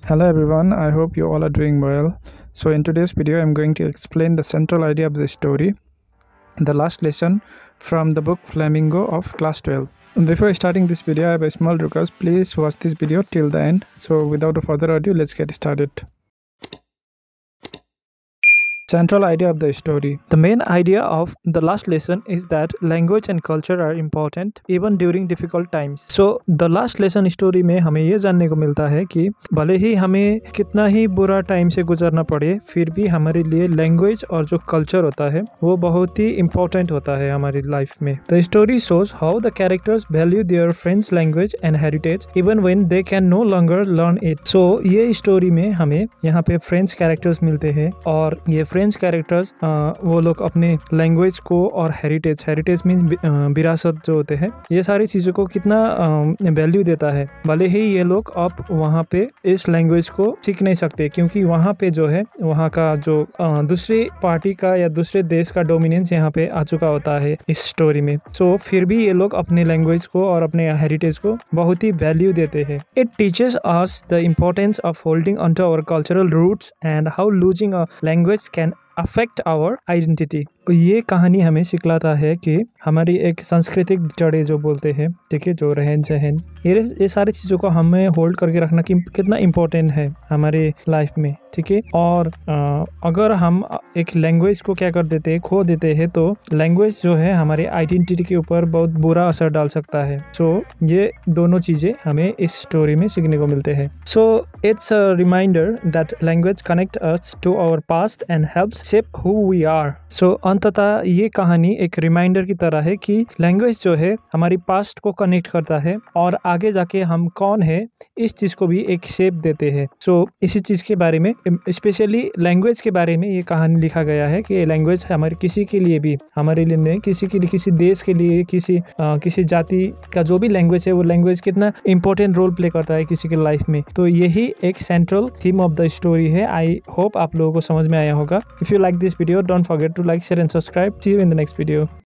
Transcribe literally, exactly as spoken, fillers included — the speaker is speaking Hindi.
Hello everyone, I hope you all are doing well. So in today's video I'm going to explain the central idea of the story, the last lesson from the book Flamingo of class twelve. Before starting this video, I have a small request. Please watch this video till the end. So without further ado, let's get started. Central idea of the story. The main idea of the last lesson is that language and culture are important even during difficult times. So the last lesson story में हमें ये जानने को मिलता है कि भले ही हमें कितना ही बुरा टाइम से गुजरना पड़े, फिर भी हमारे लिए लैंग्वेज और जो कल्चर होता है वो बहुत ही इम्पोर्टेंट होता है हमारी लाइफ में. The story shows how the characters value their friends' language and heritage even when they can no longer learn it. So ये स्टोरी में हमें यहाँ पे फ्रेंच कैरेक्टर्स मिलते हैं और ये फ्रेंच कैरेक्टर्स वो लोग अपने लैंग्वेज को और हेरिटेज हेरिटेज मीन्स विरासत जो होते हैं ये सारी चीज़ों को कितना वैल्यू देता है. भले ही ये लोग अब वहाँ पे इस लैंग्वेज को सीख नहीं सकते क्योंकि वहाँ पे जो है वहाँ का जो दूसरी पार्टी का या दूसरे देश का डोमिनेंस यहाँ पे आ चुका होता है इस स्टोरी में. सो so, फिर भी ये लोग अपने लैंग्वेज को और अपने हेरिटेज को बहुत ही वैल्यू देते हैं. It teaches us the importance of holding on to our cultural roots and how losing a language can affect our identity. ये कहानी हमें सिखलाता है कि हमारी एक सांस्कृतिक जड़ें जो बोलते हैं, ठीक है, जो रहन सहन, ये ये सारी चीज़ों को हमें होल्ड करके रखना कि कितना इम्पोर्टेंट है हमारे लाइफ में, ठीक है. और आ, अगर हम एक लैंग्वेज को क्या कर देते हैं, खो देते हैं, तो लैंग्वेज जो है हमारे आइडेंटिटी के ऊपर बहुत बुरा असर डाल सकता है. सो so, ये दोनों चीज़ें हमें इस स्टोरी में सीखने को मिलते हैं. So it's a reminder that language connect us to our past and helps shape who we are. So अंततः ये कहानी एक रिमाइंडर की तरह है कि लैंग्वेज जो है हमारी पास्ट को कनेक्ट करता है और आगे जाके हम कौन है इस चीज़ को भी एक शेप देते हैं. सो so, इसी चीज़ के बारे में, स्पेशली लैंग्वेज के बारे में ये कहानी लिखा गया है कि लैंग्वेज हमारे किसी के लिए भी, हमारे लिए नहीं, किसी के लिए, किसी देश के लिए, किसी आ, किसी जाति का जो भी लैंग्वेज है वो लैंग्वेज कितना इंपॉर्टेंट रोल प्ले करता है किसी के लाइफ में. तो यही एक central theme of the story है. आई होप आप लोगों को समझ में आया होगा. If you like this video, don't forget to like, share and subscribe. See you in the next video.